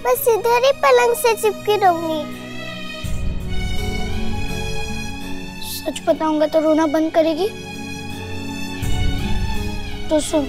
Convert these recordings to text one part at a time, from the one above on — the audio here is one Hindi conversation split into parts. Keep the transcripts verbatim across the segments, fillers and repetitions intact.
बस इधर ही पलंग से चिपकी रहूंगी। सच बताऊंगा तो रोना बंद करेगी? तो सुन,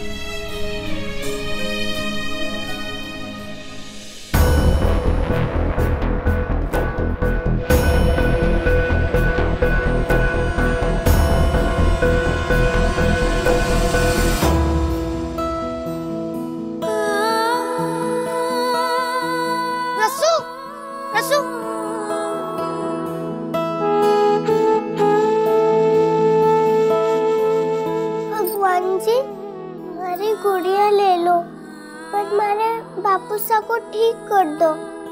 गुड़िया ले लो, पर मारे बापूसा को ठीक कर दो।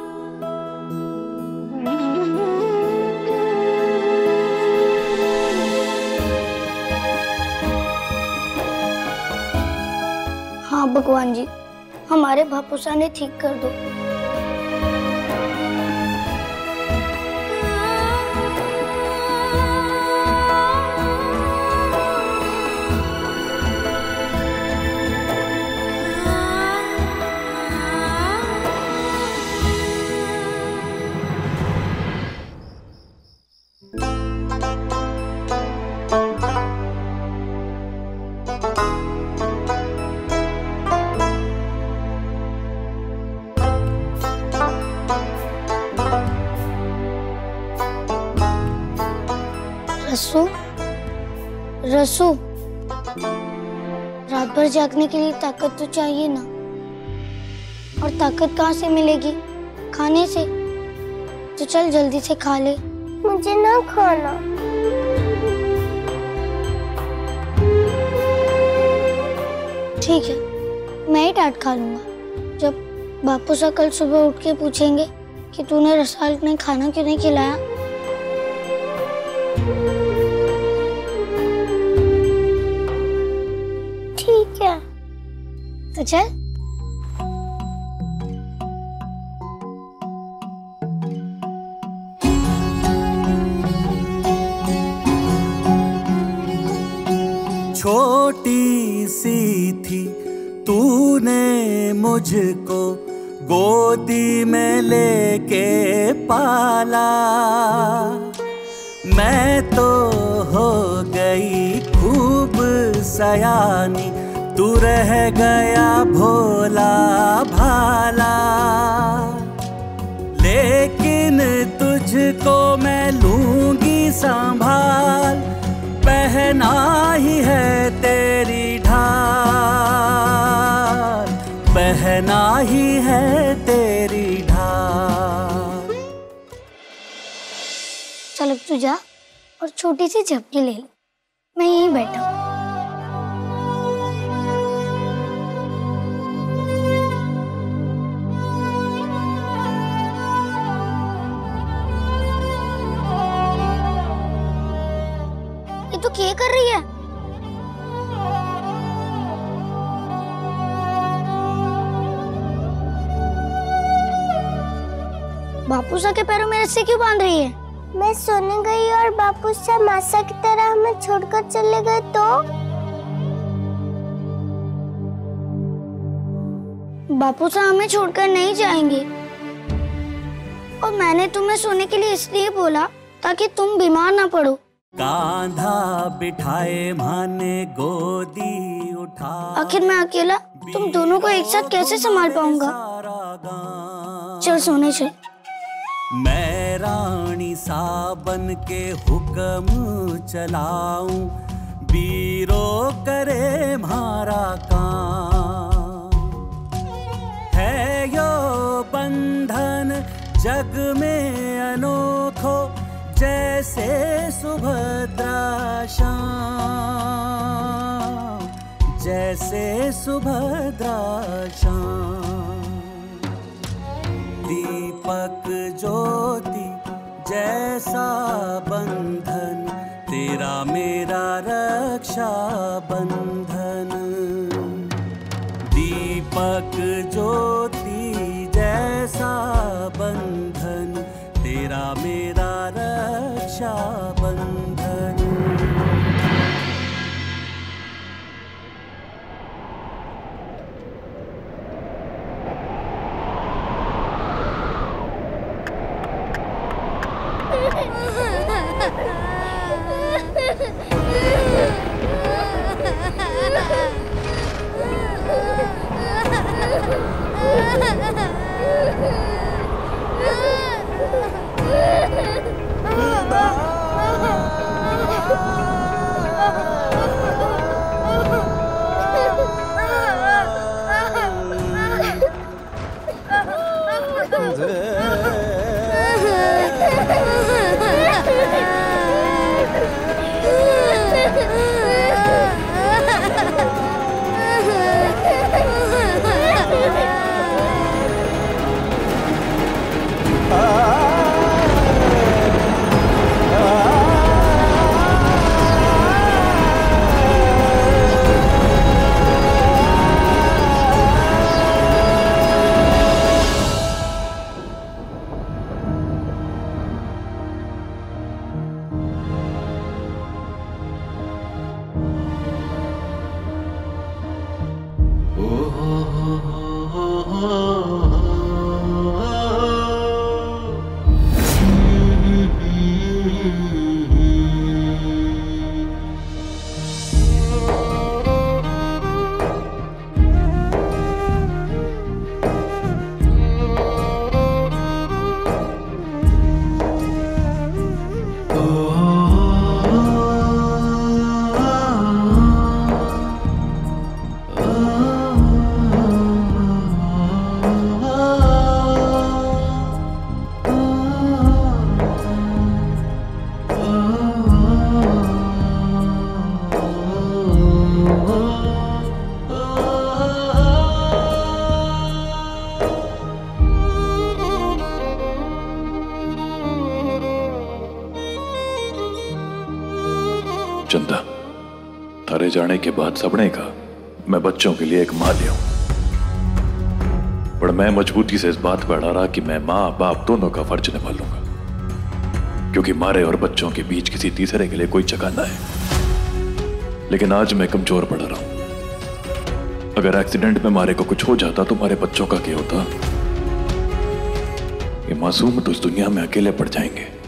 हाँ भगवान जी, हमारे बापूसा ने ठीक कर दो। रसू, रसू, रात भर जागने के लिए ताकत तो चाहिए ना। और ताकत कहाँ से मिलेगी? खाने से। तो चल जल्दी से खा ले। मुझे ना खाना। ठीक है, मैं ही डांट खा लूंगा जब बापू से कल सुबह उठ के पूछेंगे कि तूने रसाल ने खाना क्यों नहीं खिलाया। ठीक है, तो चल। छोटी सी थी तूने मुझको गोदी में लेके पाला, मैं तो हो गई खूब सयानी, तू रह गया भोला भाला। लेकिन तुझको मैं लूंगी संभाल, पहना ही है तेरी ढाल, पहना ही है तेरी ढाल। चल अब तू जा और छोटी सी झपकी ले ले, मैं यहीं बैठा हूँ। ये तो क्या कर रही है? बापूसा के पैरों में रस्सी क्यों बांध रही है? मैं सोने गई और बापूसा मासा की तरह हमें छोड़कर चले गए तो? बापूसा हमें छोड़कर नहीं जाएंगे। और मैंने तुम्हें सोने के लिए इसलिए बोला ताकि तुम बीमार ना पड़ो। कांधा बिठाए माने गोदी उठा, आखिर मैं अकेला तुम दोनों को एक साथ कैसे संभाल पाऊंगा? चल सोने से। मैं रानी सा बन के हुक्म चलाऊं, बीरो करे म्हारा काम। है यो बंधन जग में अनोखो, जैसे सुभद्रा शाम, जैसे सुभद्रा शाम। दीपक ज्योति जैसा बंधन, तेरा मेरा रक्षा बंधन। दीपक ज्योति जैसा बंधन, तेरा मेरा रक्षा बंधन। चंदा, थारे जाने के बाद सबने कहा मैं बच्चों के लिए एक मां ले आऊं, पर मैं मजबूती से इस बात पर अड़ा रहा कि मैं मां बाप दोनों का फर्ज निभा लूंगा, क्योंकि मारे और बच्चों के बीच किसी तीसरे के लिए कोई जगह ना है। लेकिन आज मैं कमजोर पड़ रहा हूं। अगर एक्सीडेंट में मारे को कुछ हो जाता तो हमारे बच्चों का क्या होता? ये मासूम तो इस दुनिया में अकेले पड़ जाएंगे।